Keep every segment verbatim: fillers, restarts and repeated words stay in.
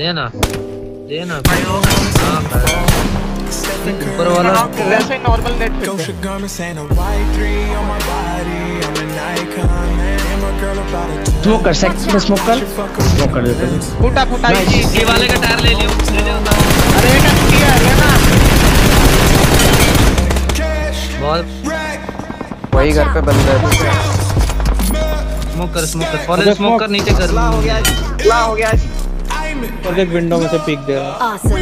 देना देना ऊपर वाला वैसे नॉर्मल नेट पे स्मोक कर सकते स्मोक कर स्मोक कर देते फूटा फूटा ये वाले का टायर ले लियो ले लियो। अरे एक टूटी है लेना बॉल वही घर पे बंद है। स्मोक कर स्मोक कर कॉलेज स्मोक कर नीचे कर ला हो गया ला हो गया और एक विंडो में से पीक दे रहा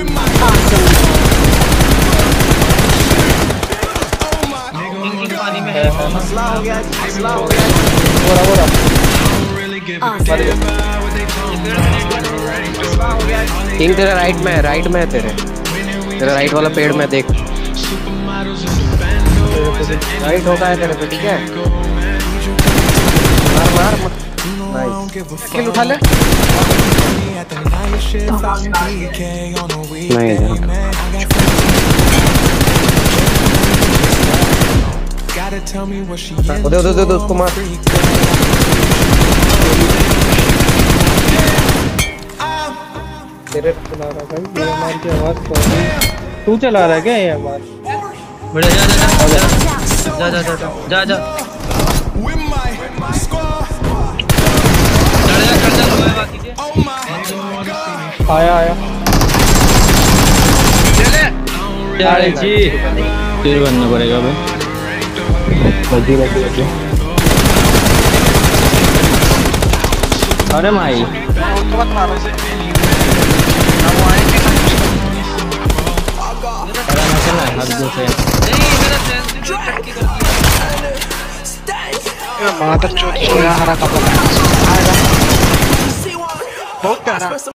पानी में है मसला हो गया मसला हो गया बोरा बोरा किंग तेरे राइट में है राइट में है तेरे तेरे राइट वाला पेड़ में देख राइट होता है तेरे पे ठीक है मार मार नाइस किल उठा ले नहीं दे दे दे उसको मार तेरे चला रहा भाई ये मार की आवाज तो तू चला रहा है क्या ये आवाज बड़े जा जा जा जा जा जा जा आया आया अरे जी फिर बनना पड़ेगा भाई बल्दी बल्दी बल्दी अरे माई उसको मत मारो इसे मादर चोद सोया हरा कपड़ा आएगा बहुत प्यारा।